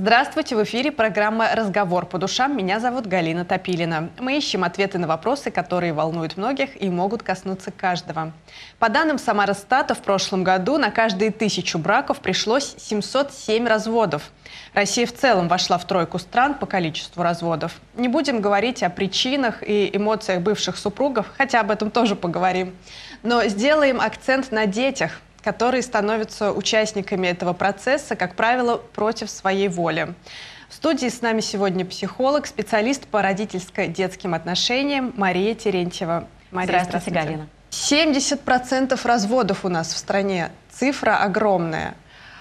Здравствуйте, в эфире программа «Разговор по душам». Меня зовут Галина Топилина. Мы ищем ответы на вопросы, которые волнуют многих и могут коснуться каждого. По данным Самарыстата, в прошлом году на каждые 1000 браков пришлось 707 разводов. Россия в целом вошла в тройку стран по количеству разводов. Не будем говорить о причинах и эмоциях бывших супругов, хотя об этом тоже поговорим. Но сделаем акцент на детях, которые становятся участниками этого процесса, как правило, против своей воли. В студии с нами сегодня психолог, специалист по родительско-детским отношениям Мария Терентьева. Мария, здравствуйте, Галина. 70% разводов у нас в стране. Цифра огромная.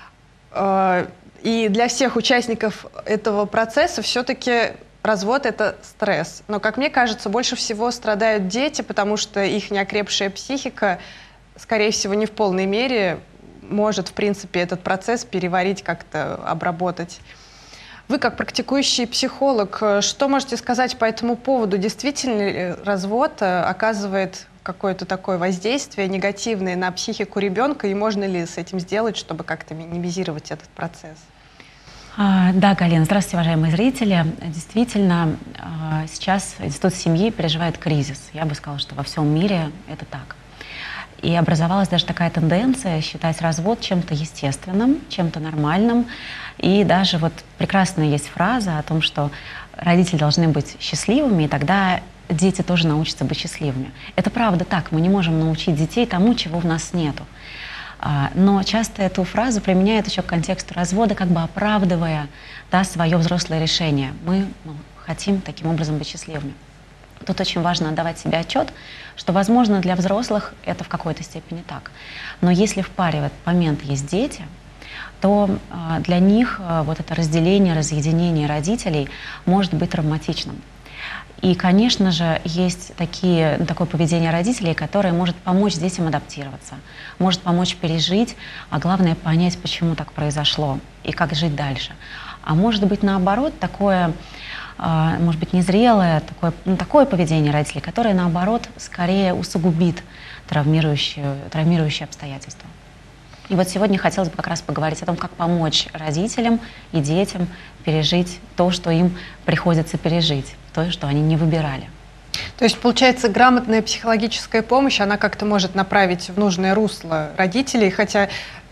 И для всех участников этого процесса все-таки развод – это стресс. Но, как мне кажется, больше всего страдают дети, потому что их неокрепшая психика, скорее всего, не в полной мере может, в принципе, этот процесс переварить, как-то обработать. Вы, как практикующий психолог, что можете сказать по этому поводу? Действительно ли развод оказывает какое-то такое воздействие негативное на психику ребенка, и можно ли с этим сделать, чтобы как-то минимизировать этот процесс? Да, Галина, здравствуйте, уважаемые зрители. Действительно, сейчас институт семьи переживает кризис. Я бы сказала, что во всем мире это так. И образовалась даже такая тенденция считать развод чем-то естественным, чем-то нормальным. И даже вот прекрасная есть фраза о том, что родители должны быть счастливыми, и тогда дети тоже научатся быть счастливыми. Это правда так, мы не можем научить детей тому, чего в нас нету. Но часто эту фразу применяют еще к контексту развода, как бы оправдывая, да, свое взрослое решение. Мы хотим таким образом быть счастливыми. Тут очень важно отдавать себе отчет, что, возможно, для взрослых это в какой-то степени так. Но если в паре в этот момент есть дети, то для них вот это разделение, разъединение родителей может быть травматичным. И, конечно же, есть такое поведение родителей, которое может помочь детям адаптироваться, может помочь пережить, а главное понять, почему так произошло и как жить дальше. А может быть, наоборот, такое, может быть, незрелое, такое поведение родителей, которое, наоборот, скорее усугубит травмирующие обстоятельства. И вот сегодня хотелось бы как раз поговорить о том, как помочь родителям и детям пережить то, что им приходится пережить, то, что они не выбирали. То есть, получается, грамотная психологическая помощь, она как-то может направить в нужное русло родителей, хотя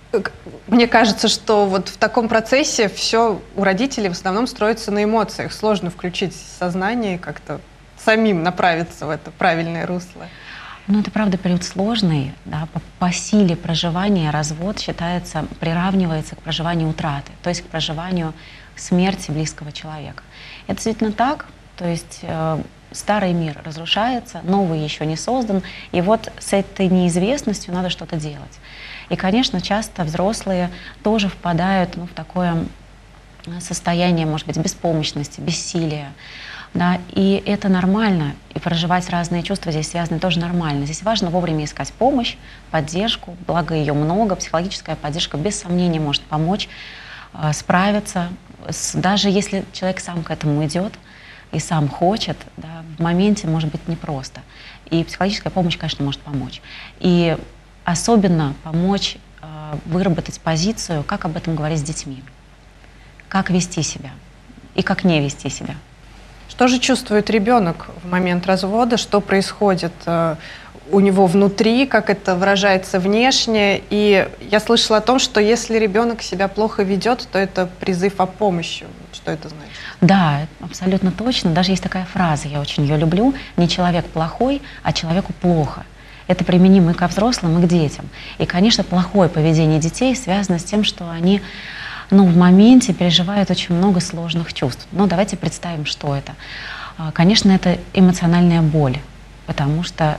мне кажется, что вот в таком процессе все у родителей в основном строится на эмоциях. Сложно включить сознание и как-то самим направиться в это правильное русло. Ну, это, правда, период сложный. Да? По силе проживания развод приравнивается к проживанию утраты, то есть к проживанию смерти близкого человека. Это действительно так. То есть старый мир разрушается, новый еще не создан, и вот с этой неизвестностью надо что-то делать. И, конечно, часто взрослые тоже впадают в такое состояние, может быть, беспомощности, бессилия. Да, и это нормально, и проживать разные чувства здесь связаны тоже нормально. Здесь важно вовремя искать помощь, поддержку, благо ее много, психологическая поддержка без сомнения может помочь справиться, даже если человек сам к этому идет и сам хочет, да, в моменте может быть непросто. И психологическая помощь, конечно, может помочь. И особенно помочь выработать позицию, как об этом говорить с детьми, как вести себя и как не вести себя. Что же чувствует ребенок в момент развода, что происходит у него внутри, как это выражается внешне? И я слышала о том, что если ребенок себя плохо ведет, то это призыв о помощи. Что это значит? Да, абсолютно точно. Даже есть такая фраза, я очень ее люблю: не человек плохой, а человеку плохо. Это применимо и ко взрослым, и к детям. И, конечно, плохое поведение детей связано с тем, что они в моменте переживают очень много сложных чувств. Но давайте представим, что это. Конечно, это эмоциональная боль, потому что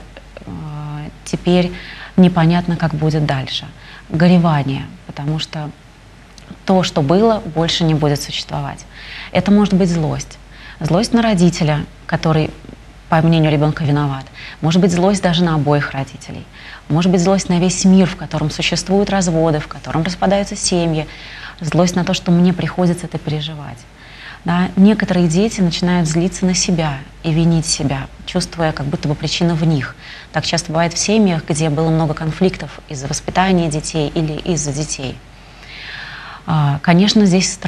теперь непонятно, как будет дальше. Горевание, потому что то, что было, больше не будет существовать. Это может быть злость. Злость на родителя, который, по мнению ребенка, виноват. Может быть злость даже на обоих родителей. Может быть злость на весь мир, в котором существуют разводы, в котором распадаются семьи. Злость на то, что мне приходится это переживать. Да? Некоторые дети начинают злиться на себя и винить себя, чувствуя, как будто бы причина в них. Так часто бывает в семьях, где было много конфликтов из-за воспитания детей или из-за детей. Конечно, здесь страх.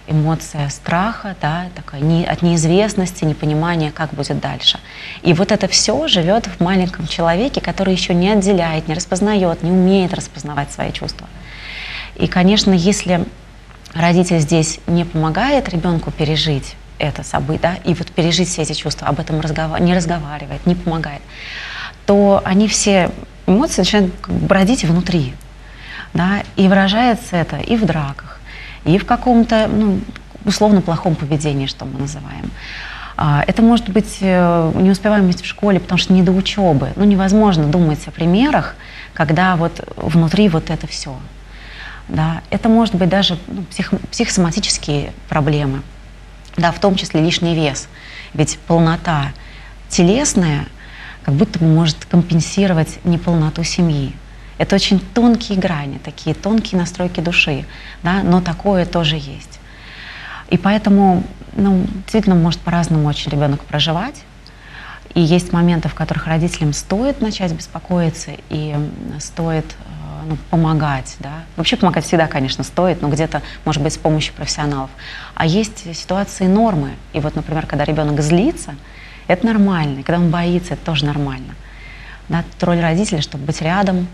эмоция страха, да, такая от неизвестности, непонимания, как будет дальше. И вот это все живет в маленьком человеке, который еще не отделяет, не распознает, не умеет распознавать свои чувства. И, конечно, если родитель здесь не помогает ребенку пережить это событие, да, и вот пережить все эти чувства, об этом не разговаривает, не помогает, то они все эмоции начинают как бы бродить внутри, да, и выражается это и в драках, и в каком-то, ну, условно плохом поведении, что мы называем. Это может быть неуспеваемость в школе, потому что не до учебы. Ну, невозможно думать о примерах, когда вот внутри вот это все. Да. Это может быть даже психосоматические проблемы, да, в том числе лишний вес. Ведь полнота телесная как будто бы может компенсировать неполноту семьи. Это очень тонкие грани, такие тонкие настройки души, да, но такое тоже есть. И поэтому, ну, действительно, может по-разному очень ребенок проживать. И есть моменты, в которых родителям стоит начать беспокоиться и стоит помогать. Да. Вообще помогать всегда, конечно, стоит, но где-то, может быть, с помощью профессионалов. А есть ситуации нормы. И вот, например, когда ребенок злится, это нормально. И когда он боится, это тоже нормально. Да, это роль родителя, чтобы быть рядом,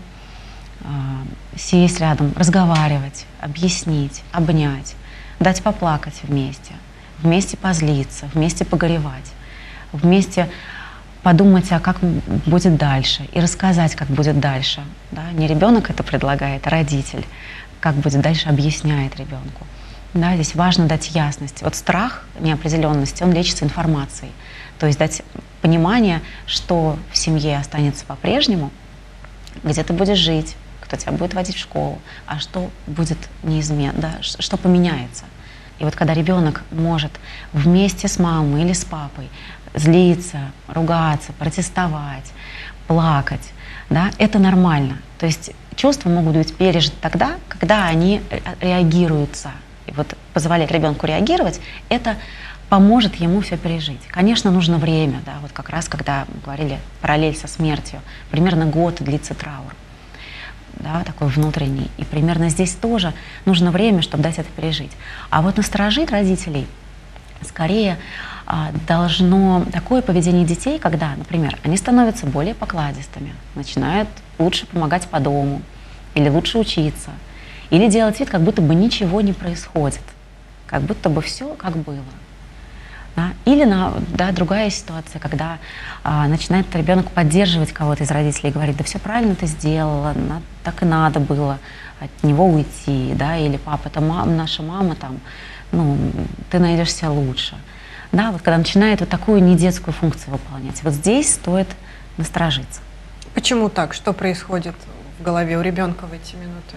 сесть рядом, разговаривать, объяснить, обнять, дать поплакать вместе позлиться, вместе погоревать, вместе подумать, а как будет дальше, и рассказать, как будет дальше. Да? Не ребенок это предлагает, а родитель, как будет дальше, объясняет ребенку. Да? Здесь важно дать ясность. Вот страх неопределенности, он лечится информацией. То есть дать понимание, что в семье останется по-прежнему, где ты будешь жить, кто тебя будет водить в школу, а что будет неизменно, да? Что поменяется. И вот когда ребенок может вместе с мамой или с папой злиться, ругаться, протестовать, плакать, да, это нормально. То есть чувства могут быть пережиты тогда, когда они реагируются. И вот позволять ребенку реагировать, это поможет ему все пережить. Конечно, нужно время, да, вот как раз когда мы говорили параллель со смертью, примерно год длится траур, да, такой внутренний. И примерно здесь тоже нужно время, чтобы дать это пережить. А вот насторожить родителей скорее должно такое поведение детей, когда, например, они становятся более покладистыми, начинают лучше помогать по дому, или лучше учиться, или делать вид, как будто бы ничего не происходит, как будто бы все как было. Да? Или другая ситуация, когда начинает ребенок поддерживать кого-то из родителей и говорить: да все правильно ты сделала, так и надо было от него уйти, да? Или папа, это наша мама, там, ну, ты найдешься лучше. Да? Вот когда начинает вот такую недетскую функцию выполнять, вот здесь стоит насторожиться. Почему так? Что происходит в голове у ребенка в эти минуты?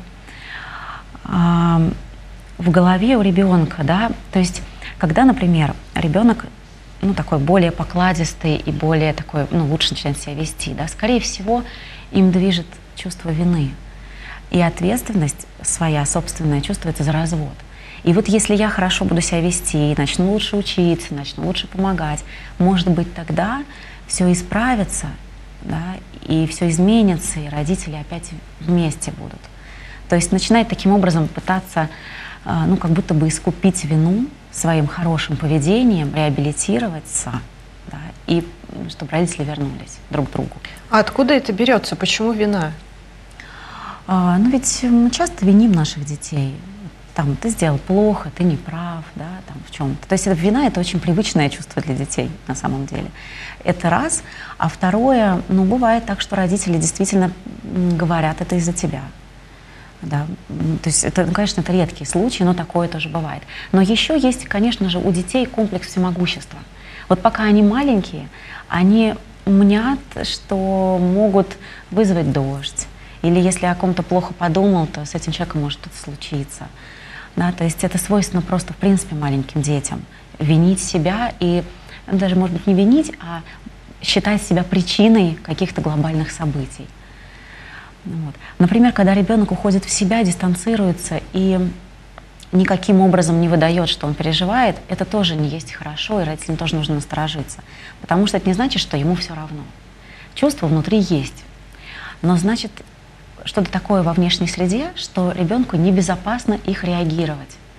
В голове у ребенка, да, то есть когда, например, ребенок, ну, такой более покладистый и более такой, ну, лучше начинает себя вести, да, скорее всего, им движет чувство вины. И ответственность своя собственная чувствуется за развод. И вот если я хорошо буду себя вести, начну лучше учиться, начну лучше помогать, может быть, тогда все исправится, да, и все изменится, и родители опять вместе будут. То есть начинает таким образом пытаться, ну, как будто бы искупить вину своим хорошим поведением, реабилитироваться, да, и чтобы родители вернулись друг к другу. А откуда это берется? Почему вина? Ну ведь мы часто виним наших детей. Там, ты сделал плохо, ты не прав, да, там, в чем-то. То есть вина — это очень привычное чувство для детей на самом деле. Это раз. А второе, ну, бывает так, что родители действительно говорят: это из-за тебя. Да. То есть это, ну, конечно, это редкие случаи, но такое тоже бывает. Но еще есть, конечно же, у детей комплекс всемогущества. Вот пока они маленькие, они мнят, что могут вызвать дождь. Или если о ком-то плохо подумал, то с этим человеком может что-то случиться. Да, то есть это свойственно просто, в принципе, маленьким детям. Винить себя и даже, может быть, не винить, а считать себя причиной каких-то глобальных событий. Вот. Например, когда ребенок уходит в себя, дистанцируется и никаким образом не выдает, что он переживает, это тоже не есть хорошо, и родителям тоже нужно насторожиться. Потому что это не значит, что ему все равно. Чувства внутри есть. Но значит, что-то такое во внешней среде, что ребенку небезопасно их реагировать.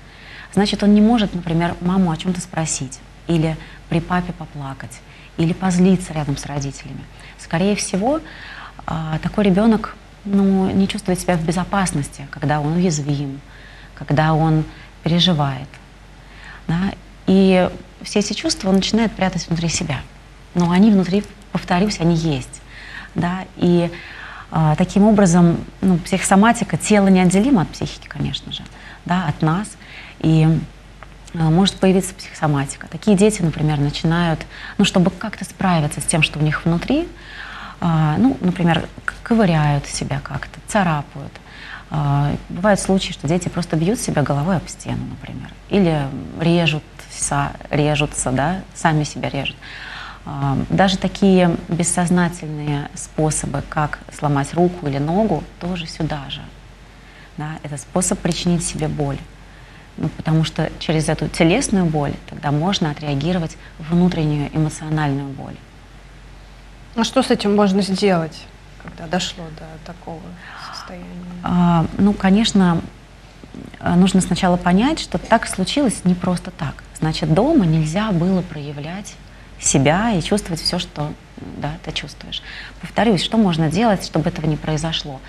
значит, он не может, например, маму о чем-то спросить, или при папе поплакать, или позлиться рядом с родителями. Скорее всего, такой ребенок не чувствует себя в безопасности, когда он уязвим, когда он переживает. Да? И все эти чувства он начинает прятать внутри себя. Но они внутри, повторюсь, они есть. Да? И таким образом психосоматика, тело неотделимо от психики, конечно же, да, от нас. И может появиться психосоматика. Такие дети, например, начинают, чтобы как-то справиться с тем, что у них внутри, например, ковыряют себя как-то, царапают. Бывают случаи, что дети просто бьют себя головой об стену, например, или режутся, да, сами себя режут. Даже такие бессознательные способы, как сломать руку или ногу, тоже сюда же. Да? Это способ причинить себе боль. Потому что через эту телесную боль тогда можно отреагировать внутреннюю эмоциональную боль. А что с этим можно сделать, когда дошло до такого состояния? Конечно, нужно сначала понять, что так случилось не просто так. Значит, дома нельзя было проявлять себя и чувствовать все, что ты чувствуешь. Повторюсь, что можно делать, чтобы этого не произошло?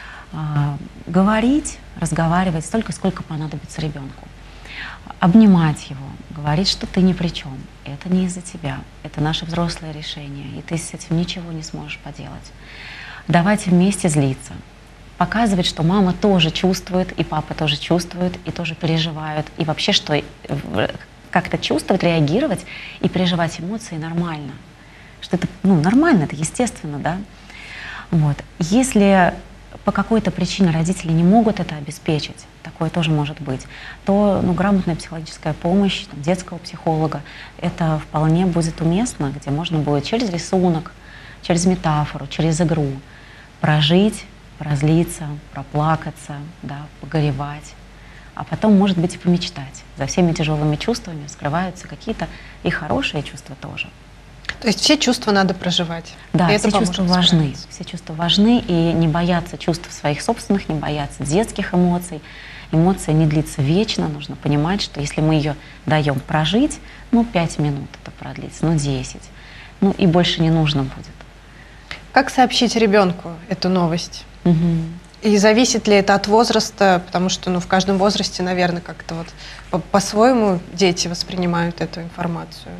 Говорить, разговаривать столько, сколько понадобится ребенку. Обнимать его, говорить, что ты ни при чем. Это не из-за тебя, это наше взрослое решение, и ты с этим ничего не сможешь поделать. Давать вместе злиться. Показывать, что мама тоже чувствует, и папа тоже чувствует, и тоже переживают. И вообще, что как-то чувствовать, реагировать и переживать эмоции нормально. Что это нормально, это естественно, да? Вот. Если по какой-то причине родители не могут это обеспечить, такое тоже может быть, то грамотная психологическая помощь детского психолога, это вполне будет уместно, где можно будет через рисунок, через метафору, через игру прожить, разлиться, проплакаться, да, погоревать, а потом, может быть, и помечтать. За всеми тяжелыми чувствами скрываются какие-то и хорошие чувства тоже. То есть все чувства надо проживать. Да, все чувства важны. Все чувства важны, и не бояться чувств своих собственных, не бояться детских эмоций. Эмоция не длится вечно, нужно понимать, что если мы ее даем прожить, 5 минут это продлится, 10, и больше не нужно будет. Как сообщить ребенку эту новость? Угу. И зависит ли это от возраста? Потому что в каждом возрасте, наверное, как-то по-своему дети воспринимают эту информацию.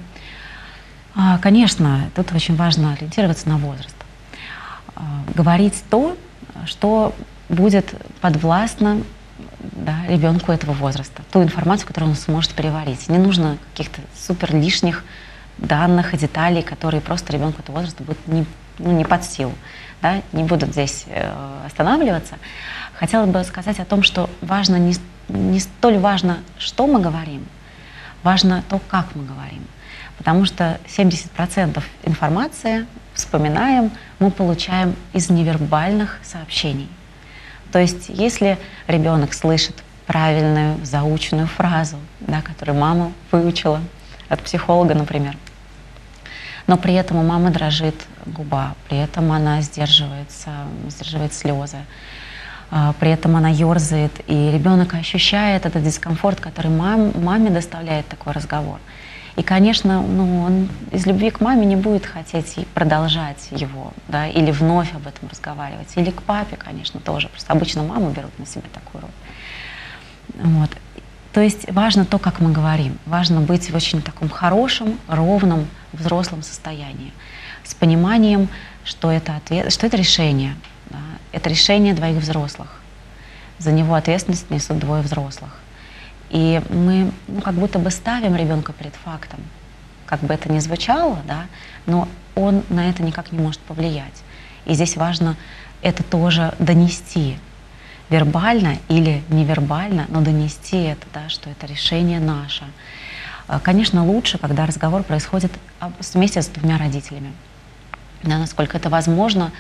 Конечно, тут очень важно ориентироваться на возраст. Говорить то, что будет подвластно ребенку этого возраста, ту информацию, которую он сможет переварить. Не нужно каких-то супер лишних данных и деталей, которые просто ребенку этого возраста будут не под силу. Да? Не буду здесь останавливаться. Хотела бы сказать о том, что важно не столь важно, что мы говорим, важно то, как мы говорим. Потому что 70% информации, вспоминаем, мы получаем из невербальных сообщений. То есть если ребенок слышит правильную заученную фразу, которую мама выучила от психолога, например, но при этом у мамы дрожит губа, при этом она сдерживает слезы, при этом она ерзает, и ребенок ощущает этот дискомфорт, который маме доставляет такой разговор. И, конечно, он из любви к маме не будет хотеть продолжать его, или вновь об этом разговаривать. Или к папе, конечно, тоже. Просто обычно мамы берут на себя такую роль. Вот. То есть важно то, как мы говорим. Важно быть в очень таком хорошем, ровном, взрослом состоянии. С пониманием, что это решение. Да? Это решение двоих взрослых. За него ответственность несут двое взрослых. И мы как будто бы ставим ребенка перед фактом. Как бы это ни звучало, но он на это никак не может повлиять. И здесь важно это тоже донести. Вербально или невербально, но донести это, что это решение наше. Конечно, лучше, когда разговор происходит вместе с двумя родителями. Насколько это возможно,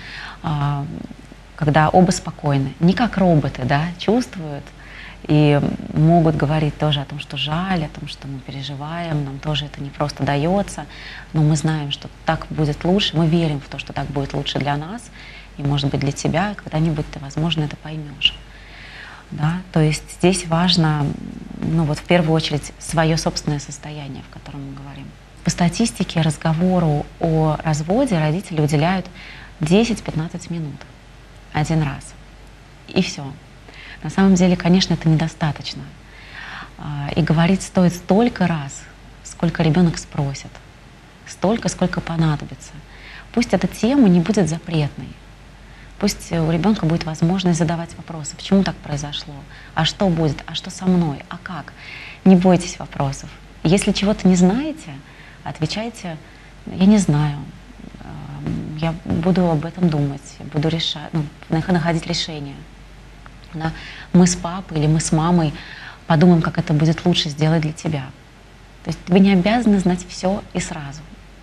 когда оба спокойны. Не как роботы, чувствуют, и могут говорить тоже о том, что жаль, о том, что мы переживаем, нам тоже это не просто дается, но мы знаем, что так будет лучше, мы верим в то, что так будет лучше для нас, и, может быть, для тебя, когда-нибудь ты, возможно, это поймешь. Да? То есть здесь важно, ну вот в первую очередь, свое собственное состояние, в котором мы говорим. По статистике разговору о разводе родители уделяют 10-15 минут один раз. И все. На самом деле, конечно, это недостаточно. И говорить стоит столько раз, сколько ребенок спросит, столько, сколько понадобится. Пусть эта тема не будет запретной. Пусть у ребенка будет возможность задавать вопросы. Почему так произошло? А что будет? А что со мной? А как? Не бойтесь вопросов. Если чего-то не знаете, отвечайте: я не знаю, я буду об этом думать, буду решать, находить решение. Да? Мы с папой или мы с мамой подумаем, как это будет лучше сделать для тебя. То есть вы не обязаны знать все и сразу.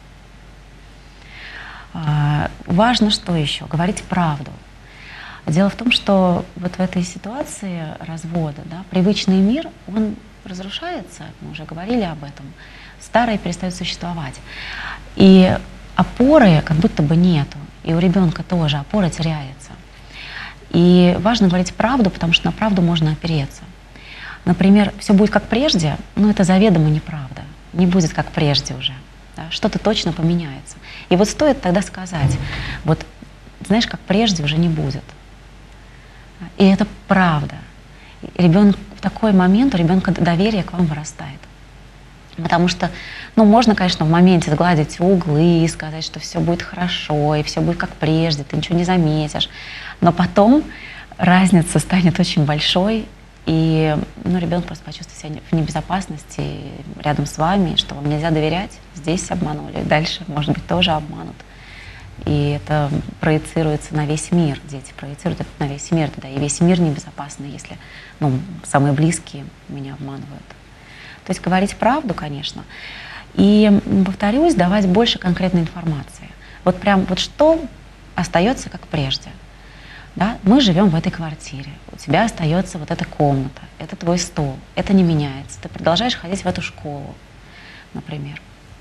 Важно что еще? Говорить правду. Дело в том, что вот в этой ситуации развода, да, привычный мир, он разрушается, мы уже говорили об этом, старое перестает существовать. И опоры как будто бы нету, и у ребенка тоже опора теряется. И важно говорить правду, потому что на правду можно опереться. Например, все будет как прежде, но это заведомо неправда. Не будет как прежде уже. Да? Что-то точно поменяется. И вот стоит тогда сказать: вот знаешь, как прежде уже не будет. И это правда. Ребенок в такой момент, у ребенка доверие к вам вырастает. Потому что, можно, конечно, в моменте сгладить углы и сказать, что все будет хорошо, и все будет как прежде, ты ничего не заметишь. Но потом разница станет очень большой, и ребенок просто почувствует себя в небезопасности рядом с вами, что вам нельзя доверять, здесь обманули, дальше, может быть, тоже обманут. И это проецируется на весь мир, дети проецируют это на весь мир, тогда и весь мир небезопасный, если самые близкие меня обманывают. То есть говорить правду, конечно, и, повторюсь, давать больше конкретной информации. Вот прям вот что остается как прежде. Да? Мы живем в этой квартире, у тебя остается вот эта комната, это твой стол, это не меняется. Ты продолжаешь ходить в эту школу, например.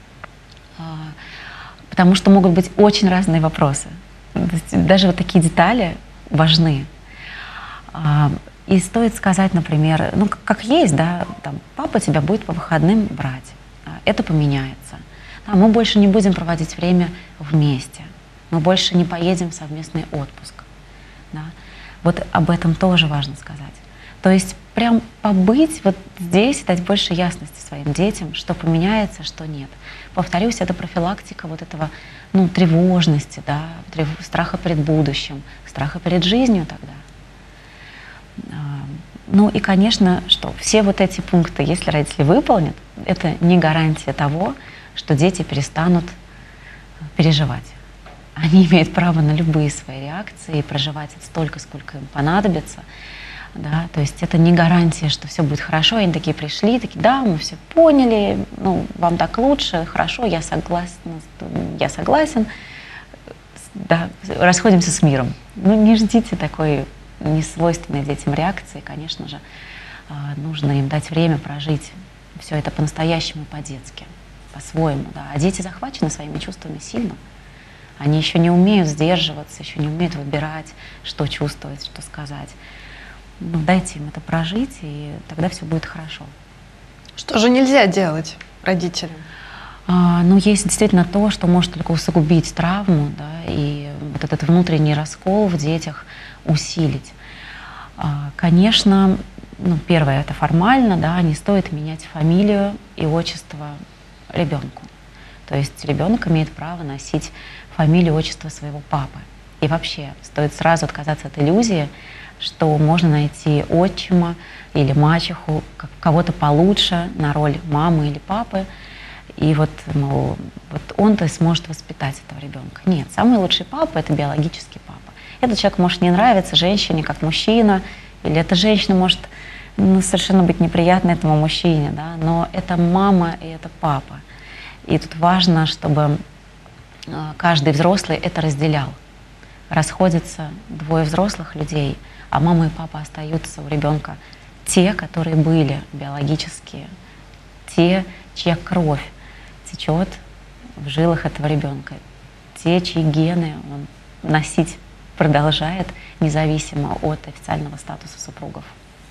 Потому что могут быть очень разные вопросы. Даже вот такие детали важны. И стоит сказать, например, как есть, да, там, папа тебя будет по выходным брать, это поменяется. Да, мы больше не будем проводить время вместе, мы больше не поедем в совместный отпуск. Да. Вот об этом тоже важно сказать. То есть прям побыть вот здесь, дать больше ясности своим детям, что поменяется, что нет. Повторюсь, это профилактика вот этого тревожности, да, страха перед будущим, страха перед жизнью тогда. И, конечно, что все вот эти пункты, если родители выполнят, это не гарантия того, что дети перестанут переживать. Они имеют право на любые свои реакции и проживать это столько, сколько им понадобится. Да? То есть это не гарантия, что все будет хорошо. Они такие пришли, такие: да, мы все поняли, вам так лучше, хорошо, я согласен, да, расходимся с миром. Не ждите такой несвойственной детям реакции, конечно же. Нужно им дать время прожить все это по-настоящему, по-детски, по-своему. Да? А дети захвачены своими чувствами сильно. Они еще не умеют сдерживаться, еще не умеют выбирать, что чувствовать, что сказать. Дайте им это прожить, и тогда все будет хорошо. Что же нельзя делать родителям? Есть действительно то, что может только усугубить травму, да, и вот этот внутренний раскол в детях усилить. Конечно, первое — это формально, да, не стоит менять фамилию и отчество ребенку. То есть ребенок имеет право носить фамилию и отчество своего папы. И вообще стоит сразу отказаться от иллюзии, что можно найти отчима или мачеху, кого-то получше на роль мамы или папы, и вот он-то сможет воспитать этого ребенка. Нет, самый лучший папа — это биологический папа. Этот человек может не нравиться женщине как мужчина, или эта женщина может совершенно быть неприятна этому мужчине, да? Но это мама и это папа. И тут важно, чтобы каждый взрослый это разделял. Расходятся двое взрослых людей, а мама и папа остаются у ребенка те, которые были биологические, те, чья кровь течет в жилах этого ребенка, те, чьи гены он носить продолжает, независимо от официального статуса супругов.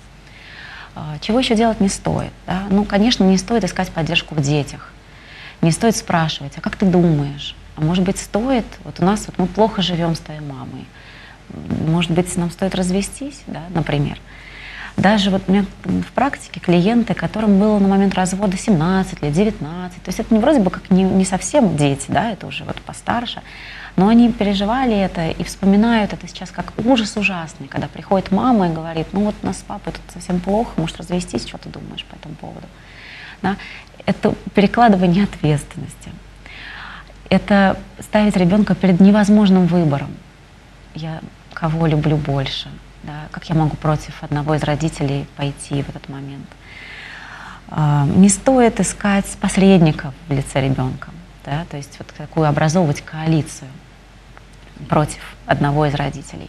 Чего еще делать не стоит? Да? Ну, конечно, не стоит искать поддержку в детях. Не стоит спрашивать, а как ты думаешь? А может быть, стоит, вот у нас вот мы плохо живем с твоей мамой. Может быть, нам стоит развестись, да, например. Даже вот у меня в практике клиенты, которым было на момент развода 17 лет, 19, то есть это не вроде бы как не совсем дети, да, это уже вот постарше, но они переживали это и вспоминают это сейчас как ужас ужасный, когда приходит мама и говорит, ну вот у нас с папой тут совсем плохо, может развестись, что ты думаешь по этому поводу? Да? Это перекладывание ответственности. Это ставить ребенка перед невозможным выбором. Я кого люблю больше? Да? Как я могу против одного из родителей пойти в этот момент? Не стоит искать посредников в лице ребенка, да? То есть вот такую образовывать коалицию против одного из родителей.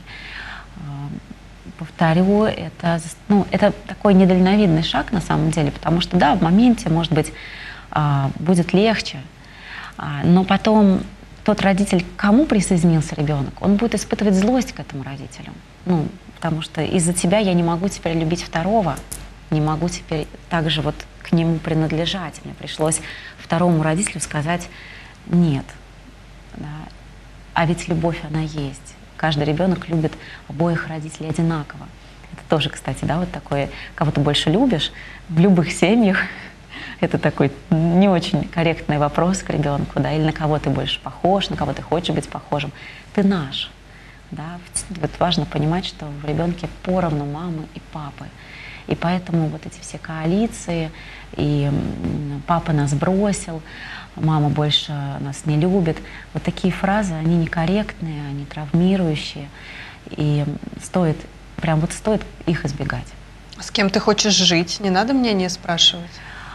Повторю, это такой недальновидный шаг на самом деле, потому что да, в моменте, может быть, будет легче, но потом тот родитель, к кому присоединился ребенок, он будет испытывать злость к этому родителю. Ну, потому что из-за тебя я не могу теперь любить второго, не могу теперь также вот к нему принадлежать. Мне пришлось второму родителю сказать «нет». Да. А ведь любовь, она есть. Каждый ребенок любит обоих родителей одинаково. Это тоже, кстати, да, вот такое, кого ты больше любишь в любых семьях. Это такой не очень корректный вопрос к ребенку, да, или на кого ты больше похож, на кого ты хочешь быть похожим. Ты наш. Да. Вот важно понимать, что в ребенке поровну мамы и папы. И поэтому вот эти все коалиции, и папа нас бросил, мама больше нас не любит, вот такие фразы, они некорректные, они травмирующие, и стоит их избегать. С кем ты хочешь жить? Не надо мнение спрашивать?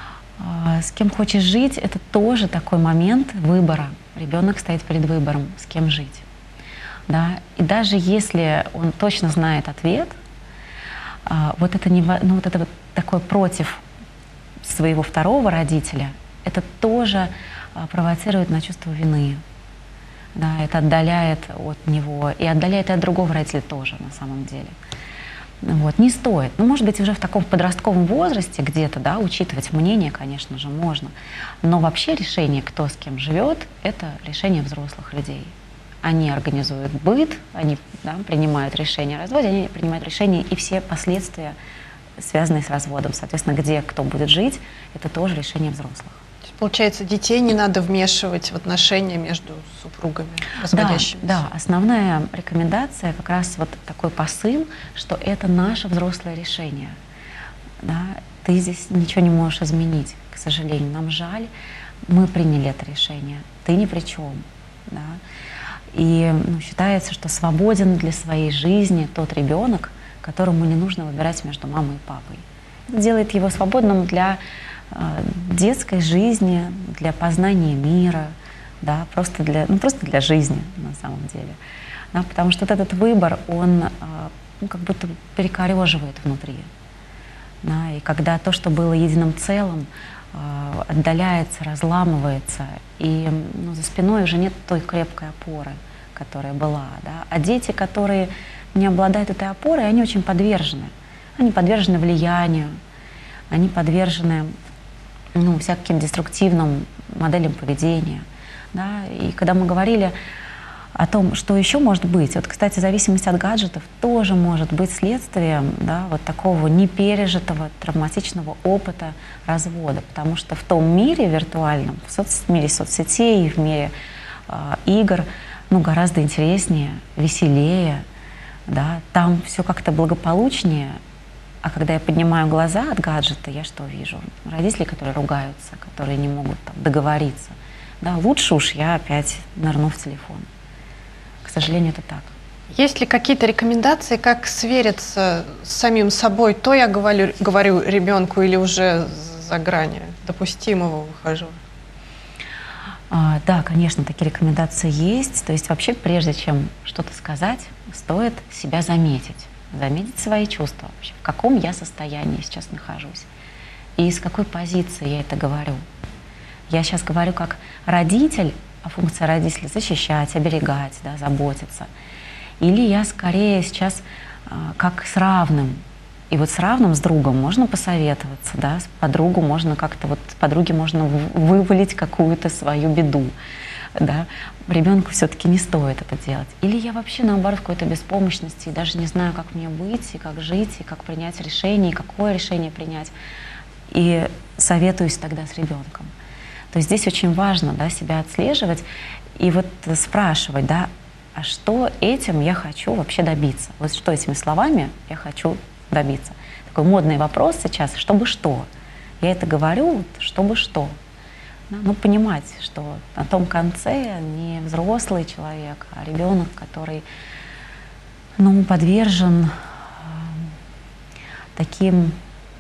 С кем хочешь жить, это тоже такой момент выбора. Ребенок стоит перед выбором, с кем жить. Да? И даже если он точно знает ответ, вот это вот такое против своего второго родителя, это тоже провоцирует на чувство вины. Да, это отдаляет от него и отдаляет и от другого родителя тоже на самом деле. Вот, не стоит. Ну, может быть, уже в таком подростковом возрасте где-то, да, учитывать мнение, конечно же, можно. Но вообще решение, кто с кем живет, это решение взрослых людей. Они организуют быт, они, да, принимают решения о разводе, они принимают решения и все последствия, связанные с разводом. Соответственно, где кто будет жить, это тоже решение взрослых. Получается, детей не надо вмешивать в отношения между супругами разводящимися. Да, основная рекомендация как раз вот такой посыл, что это наше взрослое решение. Да? Ты здесь ничего не можешь изменить, к сожалению. Нам жаль, мы приняли это решение, ты ни при чем. Да? И считается, что свободен для своей жизни тот ребенок, которому не нужно выбирать между мамой и папой. Это делает его свободным для детской жизни, для познания мира, да, просто для жизни на самом деле. Да, потому что вот этот выбор, он как будто перекореживает внутри. Да, и когда то, что было единым целым, отдаляется, разламывается, и за спиной уже нет той крепкой опоры, которая была. Да. А дети, которые не обладают этой опорой, они очень подвержены. Они подвержены влиянию, они подвержены всяким деструктивным моделям поведения. Да? И когда мы говорили о том, что еще может быть, вот, кстати, зависимость от гаджетов тоже может быть следствием, да, вот такого непережитого травматичного опыта развода, потому что в том мире виртуальном, в мире соцсетей, в мире игр, гораздо интереснее, веселее, да? Там все как-то благополучнее. А когда я поднимаю глаза от гаджета, я что вижу? Родители, которые ругаются, которые не могут договориться. Да, лучше уж я опять нырну в телефон. К сожалению, это так. Есть ли какие-то рекомендации, как свериться с самим собой? То я говорю ребенку или уже за грани допустимого выхожу? Да, конечно, такие рекомендации есть. То есть вообще, прежде чем что-то сказать, стоит себя заметить. Заметить свои чувства вообще, в каком я состоянии сейчас нахожусь и с какой позиции я это говорю. Я сейчас говорю как родитель, а функция родителя — защищать, оберегать, да, заботиться. Или я скорее сейчас как с равным, И вот с равным, с другом можно посоветоваться, да, с подругу можно как-то, вот подруге можно вывалить какую-то свою беду, да. Ребенку все-таки не стоит это делать. Или я вообще, наоборот, в какой-то беспомощности, и даже не знаю, как мне быть, и как жить, и как принять решение, и какое решение принять. И советуюсь тогда с ребенком. То есть здесь очень важно, да, себя отслеживать и вот спрашивать, да, а что этим я хочу вообще добиться? Вот что этими словами я хочу добиться? Такой модный вопрос сейчас, чтобы что? Я это говорю, вот, чтобы что? Да, ну, понимать, что на том конце не взрослый человек, а ребенок, который, ну, подвержен таким,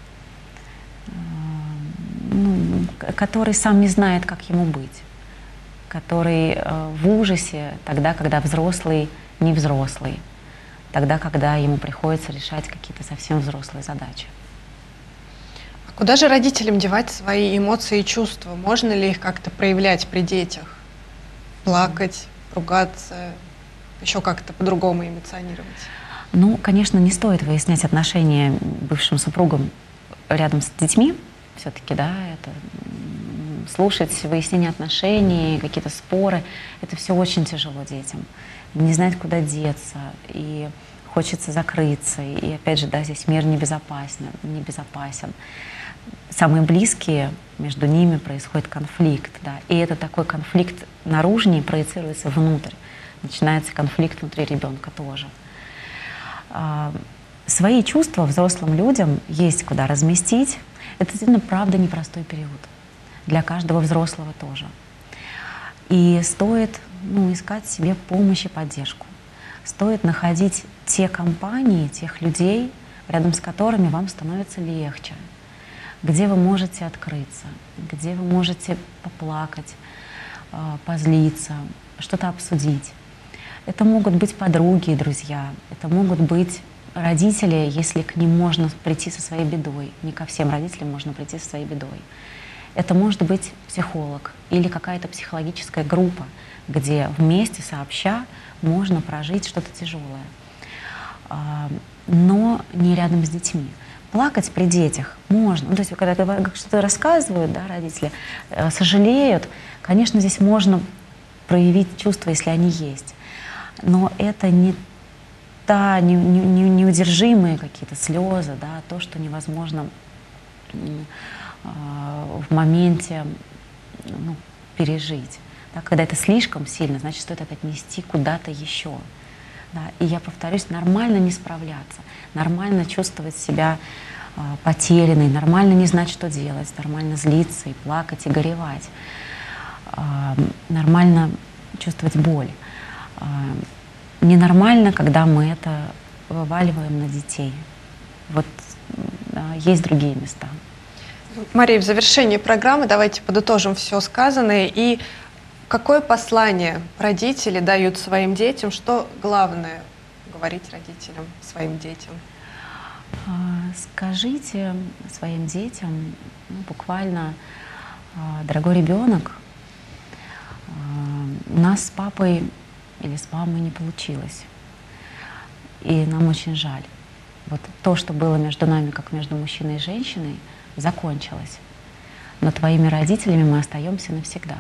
ну, который сам не знает, как ему быть, который в ужасе тогда, когда взрослый не взрослый, тогда, когда ему приходится решать какие-то совсем взрослые задачи. А куда же родителям девать свои эмоции и чувства? Можно ли их как-то проявлять при детях? Плакать, ругаться, еще как-то по-другому эмоционировать? Ну, конечно, не стоит выяснять отношения бывшим супругам рядом с детьми. Все-таки, да, это слушать выяснение отношений, какие-то споры, это все очень тяжело детям. Не знать, куда деться, и хочется закрыться, и опять же, да, здесь мир небезопасен. Самые близкие, между ними происходит конфликт, да, и это такой конфликт наружнее проецируется внутрь. Начинается конфликт внутри ребенка тоже. Свои чувства взрослым людям есть куда разместить. Это действительно, правда, непростой период. Для каждого взрослого тоже. И стоит, ну, искать себе помощь и поддержку. Стоит находить те компании, тех людей, рядом с которыми вам становится легче, где вы можете открыться, где вы можете поплакать, позлиться, что-то обсудить. Это могут быть подруги и друзья, это могут быть родители, если к ним можно прийти со своей бедой. Не ко всем родителям можно прийти со своей бедой. Это может быть психолог или какая-то психологическая группа, где вместе, сообща, можно прожить что-то тяжелое, но не рядом с детьми. Плакать при детях можно. Ну, то есть, когда что-то рассказывают, да, родители, сожалеют, конечно, здесь можно проявить чувства, если они есть. Но это не неудержимые какие-то слезы, да, то, что невозможно в моменте, ну, пережить. Да, когда это слишком сильно, значит, стоит это отнести куда-то еще. Да. И я повторюсь, нормально не справляться, нормально чувствовать себя потерянной, нормально не знать, что делать, нормально злиться и плакать, и горевать, нормально чувствовать боль. Ненормально, когда мы это вываливаем на детей. Вот есть другие места. Мария, в завершении программы давайте подытожим все сказанное. И какое послание родители дают своим детям? Что главное говорить родителям, своим детям? Скажите своим детям, ну, буквально: дорогой ребенок, у нас с папой или с мамой не получилось. И нам очень жаль. Вот то, что было между нами, как между мужчиной и женщиной, закончилось. Но твоими родителями мы остаемся навсегда.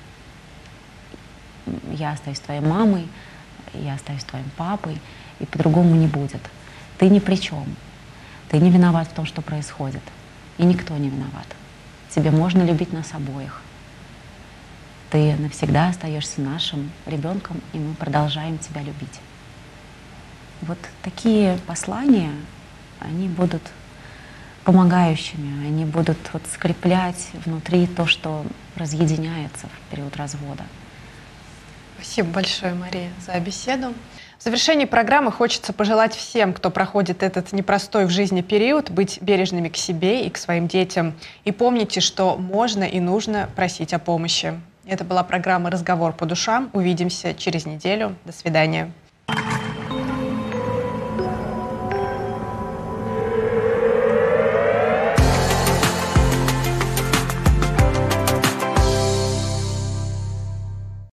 Я остаюсь твоей мамой, я остаюсь твоим папой, и по-другому не будет. Ты ни при чем. Ты не виноват в том, что происходит. И никто не виноват. Тебе можно любить нас обоих. Ты навсегда остаешься нашим ребенком, и мы продолжаем тебя любить. Вот такие послания, они будут помогающими, они будут вот скреплять внутри то, что разъединяется в период развода. Спасибо большое, Мария, за беседу. В завершении программы хочется пожелать всем, кто проходит этот непростой в жизни период, быть бережными к себе и к своим детям. И помните, что можно и нужно просить о помощи. Это была программа «Разговор по душам». Увидимся через неделю. До свидания.